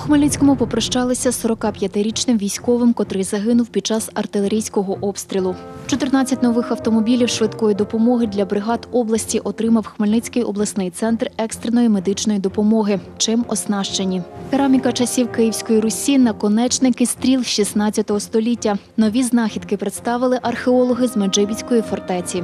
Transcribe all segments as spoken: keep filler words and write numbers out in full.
Хмельницькому попрощалися з сорокап'ятирічним військовим, котрий загинув під час артилерійського обстрілу. чотирнадцять нових автомобілів швидкої допомоги для бригад області отримав Хмельницький обласний центр екстреної медичної допомоги. Чим оснащені? Кераміка часів Київської Русі, наконечники стріл шістнадцятого століття. Нові знахідки представили археологи з Меджибіцької фортеці.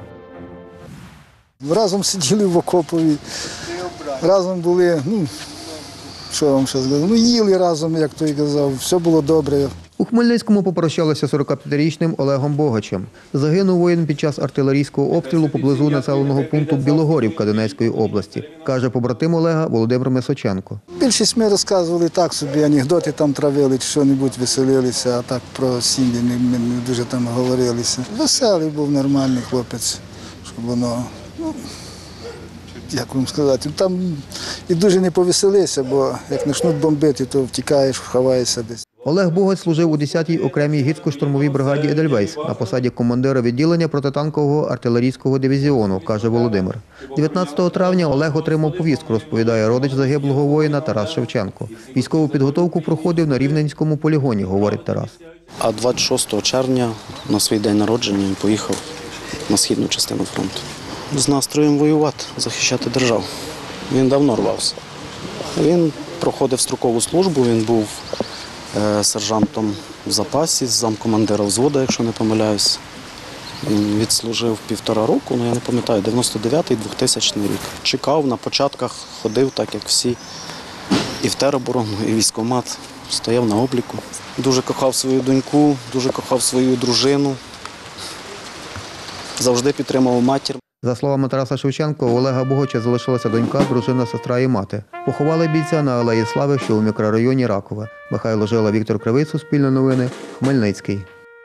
Разом сиділи в окопові, разом були, ну, що я вам ще сказати, ну їли разом, як той казав, все було добре. У Хмельницькому попрощалися з сорокап'ятирічним Олегом Богачем. Загинув воїн під час артилерійського обстрілу поблизу населеного пункту Білогорівка Донецької області, каже побратим Олега Володимир Месоченко. Більшість ми розказували так собі, анекдоти там травили, чи що-небудь веселилися, а так про сім'ї ми не дуже там говорилися. Веселий був, нормальний хлопець, щоб воно, ну, як вам сказати, там і дуже не повеселися, бо як почнуть бомбити, то втікаєш, ховаєшся десь. Олег Богач служив у десятій окремій гірсько-штурмовій бригаді «Едельвейс» на посаді командира відділення протитанкового артилерійського дивізіону, каже Володимир. дев'ятнадцятого травня Олег отримав повістку, розповідає родич загиблого воїна Тарас Шевченко. Військову підготовку проходив на Рівненському полігоні, говорить Тарас. А двадцять шостого червня на свій день народження він поїхав на східну частину фронту. З настроєм воювати, захищати державу. Він давно рвався. Він проходив строкову службу, він був сержантом в запасі, замкомандира взводу, якщо не помиляюсь. Він відслужив півтора року, ну я не пам'ятаю, дев'яносто дев'ятий - двохтисячний рік. Чекав, на початках ходив, так як всі, і в тероборону, і військкомат, стояв на обліку. Дуже кохав свою доньку, дуже кохав свою дружину, завжди підтримував матір. За словами Тараса Шевченка, у Олега Богача залишилася донька, дружина, сестра і мати. Поховали бійця на Алеї Слави, що у мікрорайоні Ракове. Михайло Жила, Віктор Кривий, Суспільне новини, Хмельницький.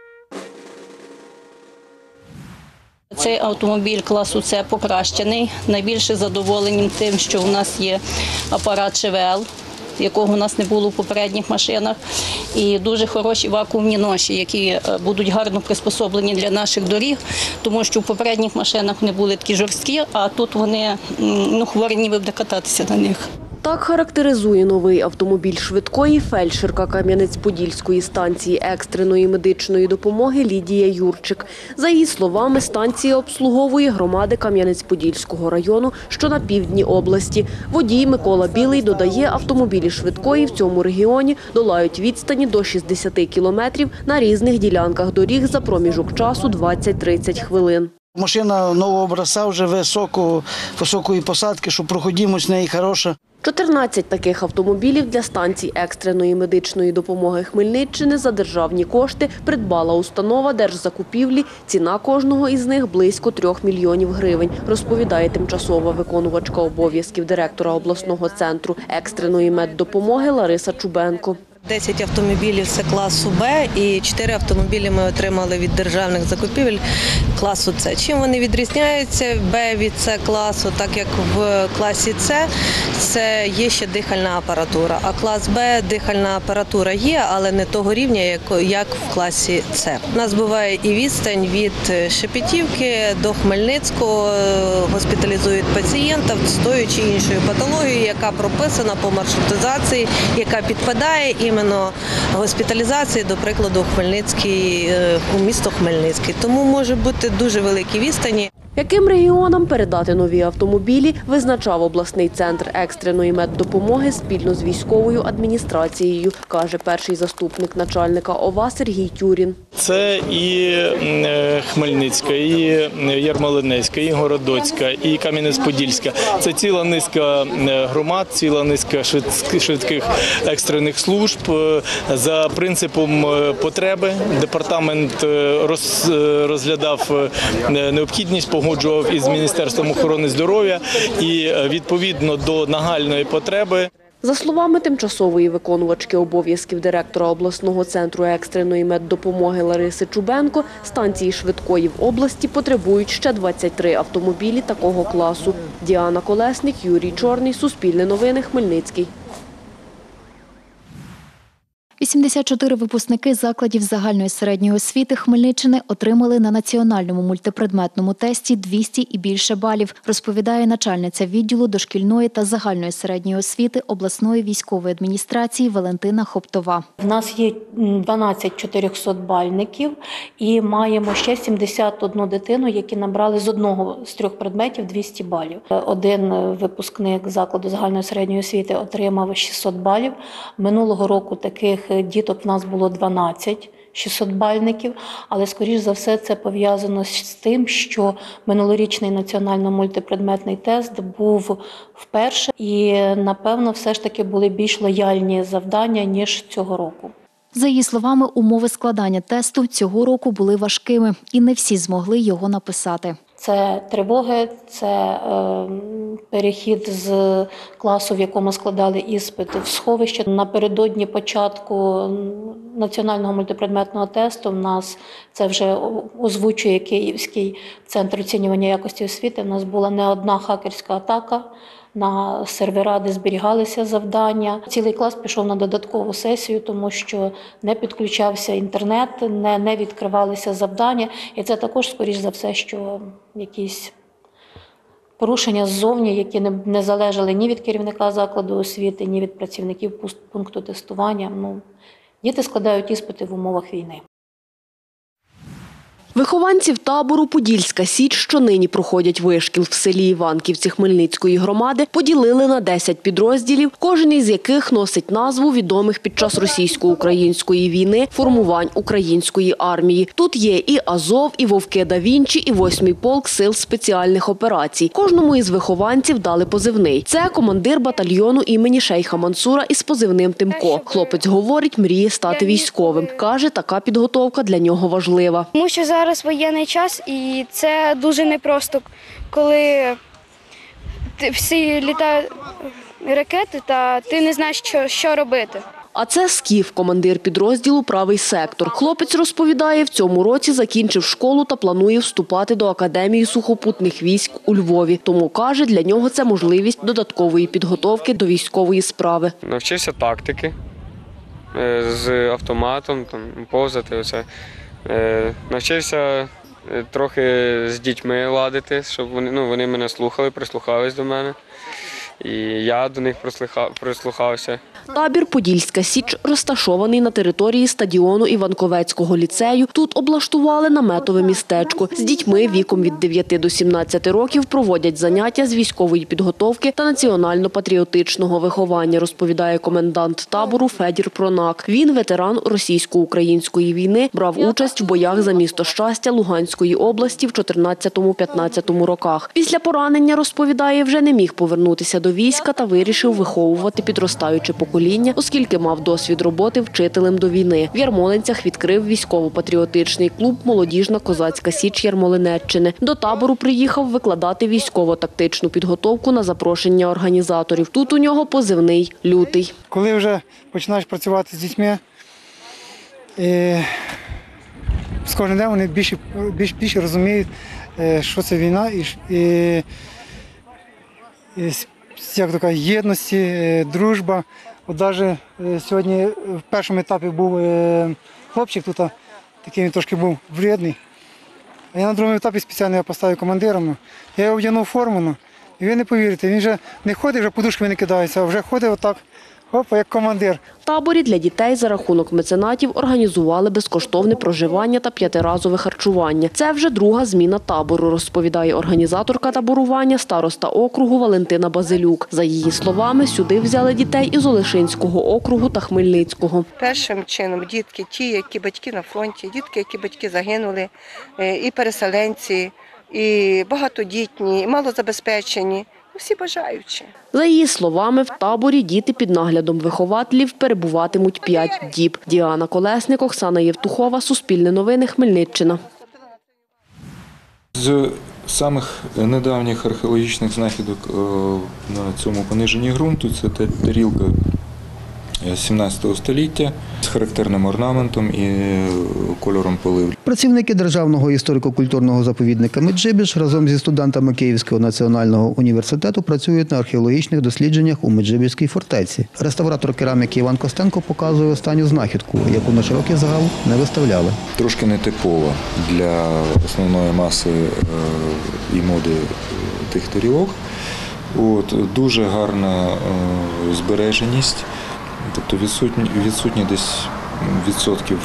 Цей автомобіль класу С покращений. Найбільше задоволенням тим, що у нас є апарат ШВЛ, якого у нас не було в попередніх машинах, і дуже хороші вакуумні ноші, які будуть гарно приспособлені для наших доріг, тому що в попередніх машинах вони були такі жорсткі, а тут вони, ну, хворі ніби буде кататися на них. Так характеризує новий автомобіль швидкої фельдшерка Кам'янець-Подільської станції екстреної медичної допомоги Лідія Юрчик. За її словами, станція обслуговує громади Кам'янець-Подільського району, що на півдні області. Водій Микола Білий додає, автомобілі швидкої в цьому регіоні долають відстані до шістдесят кілометрів на різних ділянках доріг за проміжок часу двадцять-тридцять хвилин. Машина нового образця, вже високого, високої посадки, що проходимость в неї хороша. чотирнадцять таких автомобілів для станцій екстреної медичної допомоги Хмельниччини за державні кошти придбала установа держзакупівлі. Ціна кожного із них близько трьох мільйонів гривень, розповідає тимчасова виконувачка обов'язків директора обласного центру екстреної меддопомоги Лариса Чубенко. десять автомобілів – це класу Б і чотири автомобілі ми отримали від державних закупівель класу С. Чим вони відрізняються Б від С класу, так як в класі С це є ще дихальна апаратура, а клас Б дихальна апаратура є, але не того рівня, як в класі С. У нас буває і відстань від Шепетівки до Хмельницького, госпіталізують пацієнта з тою чи іншою патологією, яка прописана по маршрутизації, яка підпадає і іменно госпіталізації, до прикладу, Хмельницький, у місто Хмельницький. Тому може бути дуже великі відстані. Яким регіонам передати нові автомобілі, визначав обласний центр екстреної меддопомоги спільно з військовою адміністрацією, каже перший заступник начальника ОВА Сергій Тюрін. Це і Хмельницька, і Ярмолинецька, і Городоцька, і Кам'янець-Подільська. Це ціла низка громад, ціла низка швидких екстрених служб. За принципом потреби департамент розглядав необхідність, погоджував із Міністерством охорони здоров'я і відповідно до нагальної потреби. За словами тимчасової виконувачки обов'язків директора обласного центру екстреної меддопомоги Лариси Чубенко, станції швидкої в області потребують ще двадцять три автомобілі такого класу. Діана Колесник, Юрій Чорний, Суспільне новини, Хмельницький. вісімдесят чотири випускники закладів загальної середньої освіти Хмельниччини отримали на національному мультипредметному тесті двісті і більше балів, розповідає начальниця відділу дошкільної та загальної середньої освіти обласної військової адміністрації Валентина Хоптова. В нас є дванадцять чотирьохсотбальників і маємо ще сімдесят одну дитину, які набрали з одного з трьох предметів двісті балів. Один випускник закладу загальної середньої освіти отримав шістсот балів. Минулого року таких діток в нас було дванадцять шістсотбальників, але, скоріш за все, це пов'язано з тим, що минулорічний національно-мультипредметний тест був вперше і, напевно, все ж таки були більш лояльні завдання, ніж цього року. За її словами, умови складання тесту цього року були важкими, і не всі змогли його написати. Це тривоги, це е, перехід з класу, в якому складали іспит, в сховище. Напередодні початку національного мультипредметного тесту в нас, це вже озвучує Київський центр оцінювання якості освіти, в нас була не одна хакерська атака на сервера, де зберігалися завдання. Цілий клас пішов на додаткову сесію, тому що не підключався інтернет, не, не відкривалися завдання. І це також, скоріш за все, що якісь порушення ззовні, які не, не залежали ні від керівника закладу освіти, ні від працівників пункту тестування. Ну, діти складають іспити в умовах війни. Вихованців табору «Подільська Січ», що нині проходять вишкіл в селі Іванківці Хмельницької громади, поділили на десять підрозділів, кожен із яких носить назву відомих під час російсько-української війни формувань української армії. Тут є і Азов, і Вовки да Вінчі, і восьмий полк сил спеціальних операцій. Кожному із вихованців дали позивний. Це командир батальйону імені шейха Мансура із позивним Тимко. Хлопець говорить, мріє стати військовим. Каже, така підготовка для нього важлива. Тому що зараз воєнний час, і це дуже непросто, коли всі літають ракети, та ти не знаєш, що, що робити. А це Скіф, командир підрозділу «Правий сектор». Хлопець розповідає, в цьому році закінчив школу та планує вступати до Академії сухопутних військ у Львові. Тому, каже, для нього це можливість додаткової підготовки до військової справи. Навчився тактики з автоматом, там, повзати, оце. Навчився трохи з дітьми ладити, щоб вони, ну, вони мене слухали, прислухались до мене. І я до них прислухався. Табір «Подільська Січ» розташований на території стадіону Іванковецького ліцею. Тут облаштували наметове містечко. З дітьми віком від дев'яти до сімнадцяти років проводять заняття з військової підготовки та національно-патріотичного виховання, розповідає комендант табору Федір Пронак. Він ветеран російсько-української війни, брав участь в боях за місто Щастя Луганської області в чотирнадцятому-п'ятнадцятому роках. Після поранення, розповідає, вже не міг повернутися до війська та вирішив виховувати підростаюче покоління, оскільки мав досвід роботи вчителем до війни. В Ярмолинцях відкрив військово-патріотичний клуб «Молодіжна козацька січ Ярмолинеччини». До табору приїхав викладати військово-тактичну підготовку на запрошення організаторів. Тут у нього позивний «Лютий». Коли вже починаєш працювати з дітьми, з кожним днем вони більше, більше, більше розуміють, що це війна і, і, і як така єдності, дружба. От навіть сьогодні в першому етапі був хлопчик, тут такий він трошки був вредний. А я на другому етапі спеціально його поставив командиром. Я його вдягнув форму, і ви не повірите, він вже не ходить, вже подушками не кидається, а вже ходить отак, опа, як командир. В таборі для дітей за рахунок меценатів організували безкоштовне проживання та п'ятиразове харчування. Це вже друга зміна табору, розповідає організаторка таборування, староста округу Валентина Базилюк. За її словами, сюди взяли дітей із Олешинського округу та Хмельницького. Першим чином дітки, ті, які батьки на фронті, дітки, які батьки загинули, і переселенці, і багатодітні, і малозабезпечені. Всі бажаючі. За її словами, в таборі діти під наглядом вихователів перебуватимуть п'ять діб. Діана Колесник, Оксана Євтухова, Суспільне новини, Хмельниччина. З самих недавніх археологічних знахідок на цьому пониженні ґрунту – це тарілка сімнадцятого століття з характерним орнаментом і кольором полив. Працівники Державного історико-культурного заповідника Меджибіж разом зі студентами Київського національного університету працюють на археологічних дослідженнях у Меджибіжській фортеці. Реставратор кераміки Іван Костенко показує останню знахідку, яку на широкий загал не виставляли. Трошки нетипова для основної маси і моди тих тарілок. От, дуже гарна збереженість. Тобто відсутні, відсутні десь відсотків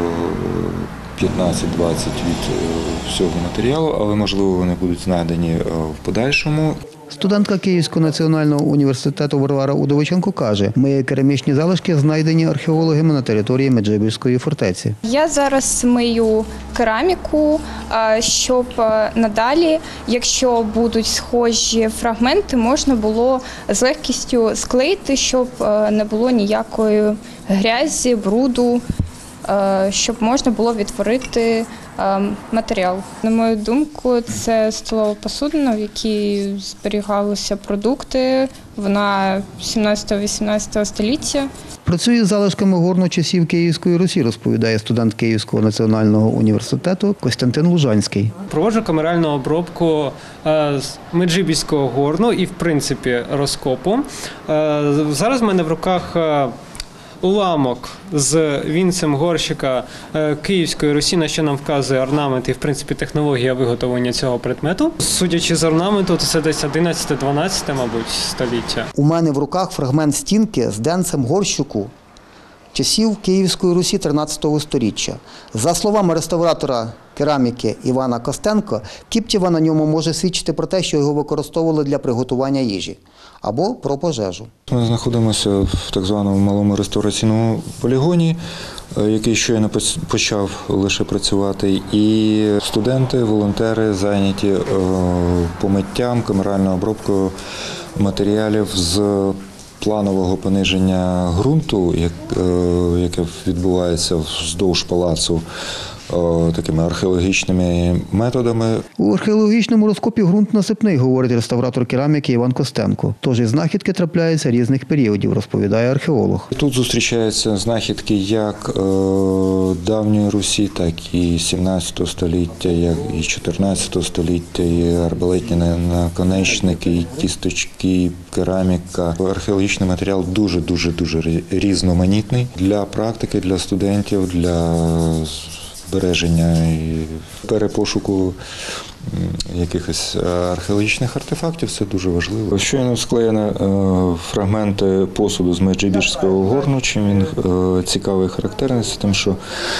п'ятнадцять-двадцять від всього матеріалу, але, можливо, вони будуть знайдені в подальшому. Студентка Київського національного університету Варвара Удовиченко каже, миє керамічні залишки, знайдені археологами на території Меджибіжської фортеці. Я зараз мию кераміку, щоб надалі, якщо будуть схожі фрагменти, можна було з легкістю склеїти, щоб не було ніякої грязі, бруду, щоб можна було відтворити матеріал. На мою думку, це столова посудина, в якій зберігалися продукти. Вона сімнадцятого-вісімнадцятого століття. Працює з залишками горну часів Київської Русі, розповідає студент Київського національного університету Костянтин Лужанський. Проводжу камеральну обробку з Меджибіжського горну і, в принципі, розкопу. Зараз в мене в руках уламок з вінцем горщика Київської Русі, на що нам вказує орнамент і, в принципі, технологія виготовлення цього предмету. Судячи з орнаменту, то це десь одинадцяте-дванадцяте, мабуть, століття. У мене в руках фрагмент стінки з денцем горщику часів Київської Русі тринадцятого сторіччя. За словами реставратора кераміки Івана Костенко, кіптєва на ньому може свідчити про те, що його використовували для приготування їжі або про пожежу. Ми знаходимося в так званому малому реставраційному полігоні, який щойно почав лише працювати, і студенти, волонтери зайняті помиттям, камеральною обробкою матеріалів з планового пониження ґрунту, яке відбувається вздовж палацу, такими археологічними методами. У археологічному розкопі ґрунт насипний, говорить реставратор кераміки Іван Костенко. Тож і знахідки трапляються різних періодів, розповідає археолог. Тут зустрічаються знахідки як давньої Русі, так і сімнадцятого століття, як і чотирнадцятого століття, і арбалетні наконечники, і кісточки, і кераміка. Археологічний матеріал дуже-дуже дуже різноманітний для практики, для студентів, для збереження і перепошуку якихось археологічних артефактів. Це дуже важливо. Щойно склеєно фрагменти посуду з Меджибіжського горну. Чим він цікавий і характерний, це тим, що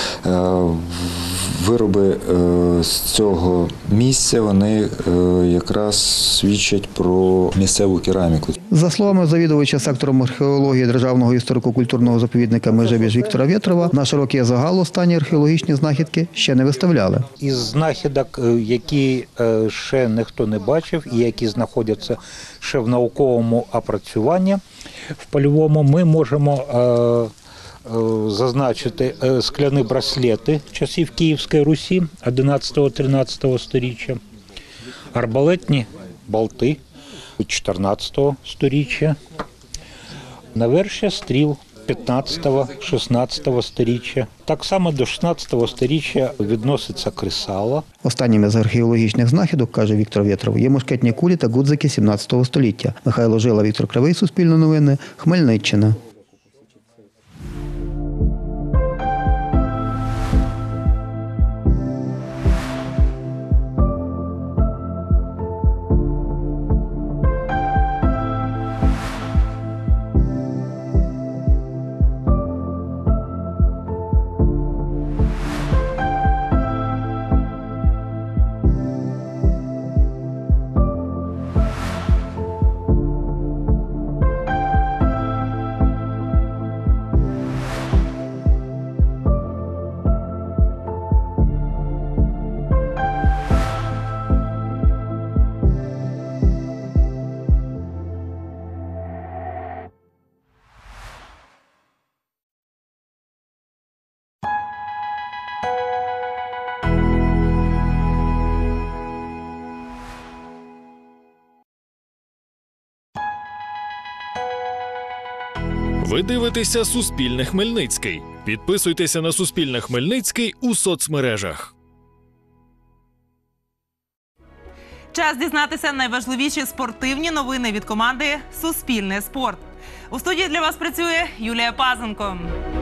вироби з цього місця, вони якраз свідчать про місцеву кераміку. За словами завідувача сектором археології Державного історико-культурного заповідника Меджибіж Віктора Вєтрова, на широкий загал останні археологічні знахідки ще не виставляли. Із знахідок, які ще ніхто не бачив і які знаходяться ще в науковому опрацюванні в польовому, ми можемо зазначити скляні браслети часів Київської Русі одинадцятого-тринадцятого сторіччя, арбалетні болти чотирнадцятого сторіччя, навершя стріл п'ятнадцятого-шістнадцятого сторіччя. Так само до шістнадцятого сторіччя відноситься кресало. Останніми з археологічних знахідок, каже Віктор Вєтров, є мушкетні кулі та гудзики сімнадцятого століття. Михайло Жила, Віктор Кривий, Суспільне новини, Хмельниччина. Ви дивитеся «Суспільне Хмельницький». Підписуйтеся на «Суспільне Хмельницький» у соцмережах. Час дізнатися найважливіші спортивні новини від команди «Суспільне спорт». У студії для вас працює Юлія Пазенко.